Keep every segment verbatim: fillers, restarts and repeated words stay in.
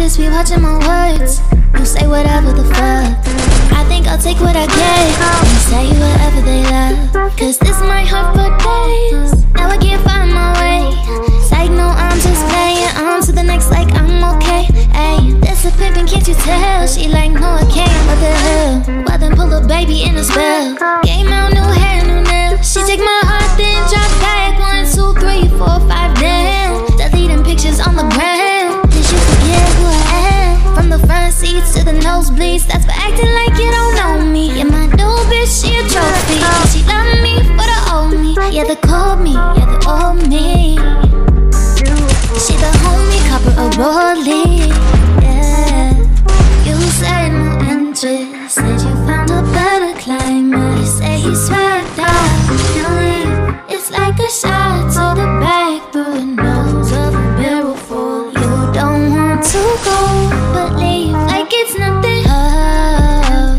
just be watching my words. You say whatever the fuck. I think I'll take what I get and say whatever they love. Cause this might hurt for days. Now I can't find my way. Psych, no, I'm just playing. On to the next like I'm okay. Ayy, this a pimpin', can't you tell? She like, no, I can't. What the hell? Well then pull a baby in a spell. Game out, new hair, new nails. She take my heart, then drop back. One, two, three, four, five, down. Deleting pictures on the ground. Did you forget who I am? From the front seats to the nosebleeds. That's for acting like you don't know me. Yeah, my new bitch, she a trophy. She love me for the old me. Yeah, the cold me, yeah, the old me. She the homie, copper a rollie. Yeah. You said no interest. Said you found a better climate. You say he swagged out. Feeling it's like a shot to the back through the nose of a barrel full. You don't want to go, but leave like it's nothing. Oh,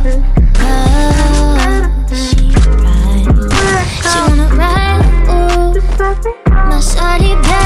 oh, she ride. She wanna ride, ooh. My shawty bad.